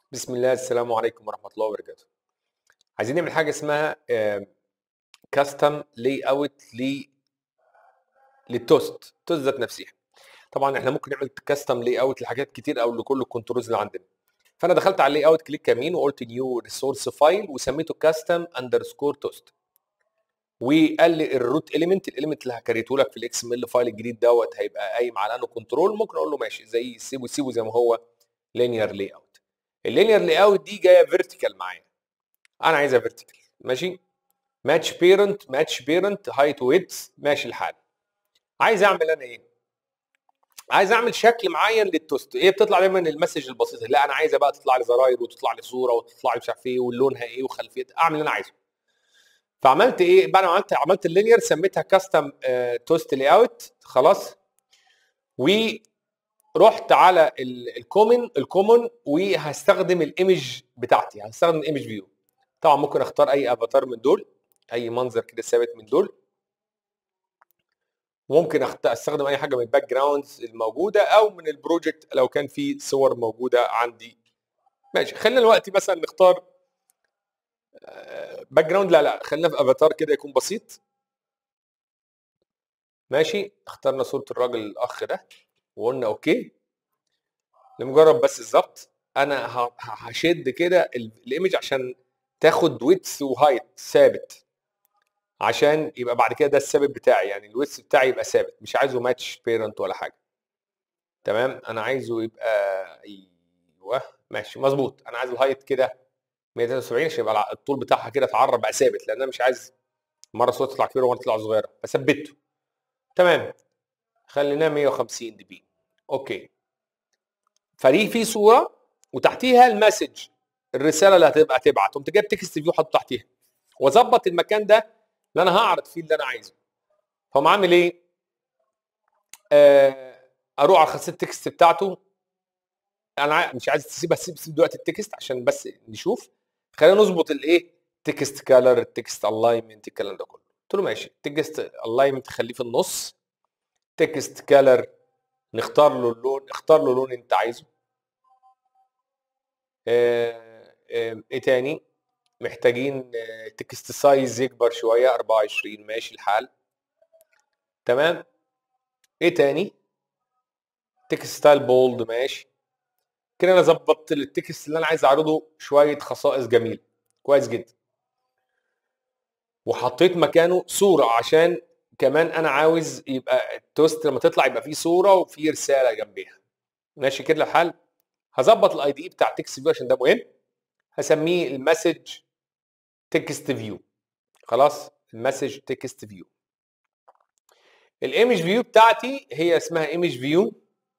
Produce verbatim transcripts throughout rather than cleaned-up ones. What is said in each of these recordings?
بسم الله، السلام عليكم ورحمة الله وبركاته. عايزين نعمل حاجة اسمها كاستم لاي اوت للتوست، التوست ذات نفسها. طبعا احنا ممكن نعمل كاستم لاي اوت لحاجات كتير او لكل الكنترولز اللي عندنا. فانا دخلت على اللاي اوت كليك يمين وقلت نيو ريسورس فايل وسميته كاستم اندرسكور توست، وقال لي الروت اليمنت الاليمنت اللي هكريته لك في الاكس ام ال فايل الجديد دوت هيبقى قايم على انه كنترول. ممكن اقول له ماشي زي سيبه سيبه زي ما هو لينير لاي اوت. اللينير لاي اوت دي جايه فيرتيكال معايا، انا عايزها فيرتيكال. ماشي، ماتش بيرنت ماتش بيرنت هايت ويدث، ماشي الحال. عايز اعمل انا ايه؟ عايز اعمل شكل معين للتوست. ايه بتطلع دايما المسج البسيطه، لا انا عايزه بقى تطلع لي زراير وتطلع لي صوره وتطلع لي مش عارف ايه ولونها ايه وخلفيه، اعمل اللي انا عايزه. فعملت ايه بعد ما عملت عملت اللينير، سميتها كاستم توست لاي اوت خلاص. ورحت على الكومن الكومن وهستخدم الايمج بتاعتي، هستخدم الايمج فيو. طبعا ممكن اختار اي افاتار من دول، اي منظر كده ثابت من دول. ممكن استخدم اي حاجه من الباك جراوندز الموجوده او من البروجكت لو كان في صور موجوده عندي. ماشي، خلينا دلوقتي مثلا نختار باك جراوند، لا لا خلينا في افاتار كده يكون بسيط. ماشي، اخترنا صوره الراجل الاخ ده وقلنا اوكي. لمجرد بس الظبط انا هشد كده الايمج عشان تاخد ويدث وهايت ثابت، عشان يبقى بعد كده ده الثابت بتاعي، يعني الويدث بتاعي يبقى ثابت، مش عايزه ماتش بيرنت ولا حاجه. تمام، انا عايزه يبقى ايوه ماشي مظبوط. انا عايز الهايت كده مية وتلاتة وسبعين عشان يبقى الطول بتاعها كده اتعرب بقى ثابت، لان انا مش عايز مره الصوره تطلع كبيره ومره تطلع صغيره، فثبته. تمام، خليناه مية وخمسين دي بي. اوكي، فريق في صوره وتحتيها المسج، الرساله اللي هتبقى تبعت، قمت جايب تكست فيو حاطه تحتيها واظبط المكان ده اللي انا هعرض فيه اللي انا عايزه. فهم عامل ايه؟ آه اروح على خاصيه التكست بتاعته. انا مش عايز تسيبها، سيب سيب دلوقتي التكست عشان بس نشوف. خلينا نظبط الايه، تكست كالر، التكست الاينمنت، الكلام ده كله. قلت له ماشي، التكست الاينمنت خليه في النص، تكست كالر نختار له اللون، اختار له لون انت عايزه. آه آه ايه تاني محتاجين؟ آه تكست سايز يكبر شويه اربعة وعشرين، ماشي الحال. تمام، ايه تاني؟ تكست ستايل بولد، ماشي كده. انا ظبطت التكست اللي انا عايز اعرضه شويه خصائص جميله، كويس جدا. وحطيت مكانه صوره عشان كمان انا عاوز يبقى التوست لما تطلع يبقى فيه صوره وفيه رساله جنبيها. ماشي كده الحال. هظبط الاي دي بتاع تكست فيو عشان ده مهم. هسميه المسج تكست فيو. خلاص، المسج تكست فيو. الايمج فيو بتاعتي هي اسمها ايمج فيو،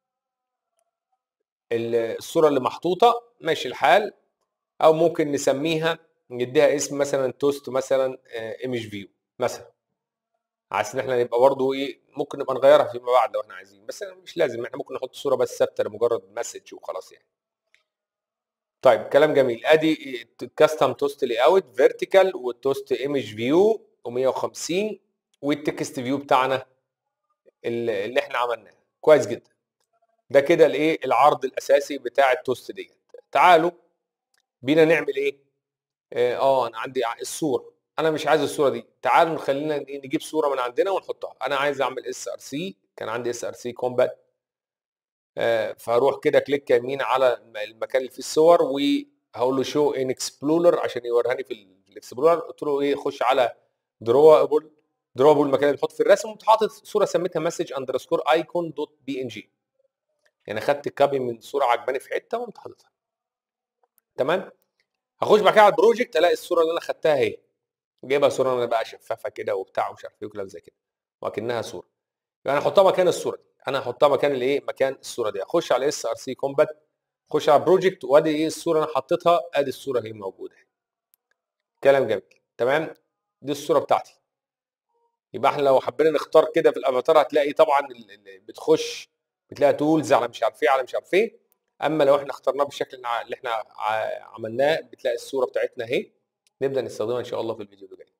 الصوره اللي محطوطه، ماشي الحال. او ممكن نسميها نديها اسم مثلا توست مثلا ايمج فيو مثلا، عشان ان احنا نبقى برضه ايه، ممكن نبقى نغيرها فيما بعد لو احنا عايزين، بس مش لازم، احنا ممكن نحط صوره بس ثابته لمجرد مسج وخلاص يعني. طيب كلام جميل. ادي كاستم توست لاي اوت فيرتيكال والتوست ايمج فيو ومية وخمسين والتكست فيو بتاعنا اللي احنا عملناه، كويس جدا. ده كده الايه، العرض الاساسي بتاع التوست ديت. تعالوا بينا نعمل ايه؟ اه انا عندي الصوره، انا مش عايز الصوره دي. تعالوا نخلينا نجيب صوره من عندنا ونحطها. انا عايز اعمل اس ار سي، كان عندي اس ار سي كومبات. فاروح كده كليك يمين على المكان اللي فيه الصور وهقول له شو ان اكسبلورر عشان يوريني في الاكسبلورر. قلت له ايه، خش على دروبل دروبل المكان اللي بتحط في الرسم، وقمت حاطط صوره سميتها مسج اندرسكور ايكون دوت بي ان جي. يعني خدت كابي من صوره عجباني في حته وقمت حاططها. تمام، هخش بعد كده على البروجكت الاقي الصوره اللي انا خدتها اهي، جايبها صوره انا بقى شفافه كده وبتاع ومش عارف ايه وكلام زي كده، وكانها صوره. يعني احطها مكان الصوره دي، انا هحطها مكان الايه، مكان الصوره دي. اخش على اس ار سي كومبات، اخش على بروجكت، وادي ايه الصوره انا حطيتها، ادي الصوره هي موجوده. كلام جميل. تمام، دي الصوره بتاعتي. يبقى احنا لو حبينا نختار كده في الافاتار هتلاقي طبعا بتخش بتلاقي تولز على مش عارف ايه على مش عارف ايه. اما لو احنا اخترناه بالشكل اللي احنا عملناه بتلاقي الصوره بتاعتنا اهي. نبدا نستخدمها ان شاء الله في الفيديو اللي جاي.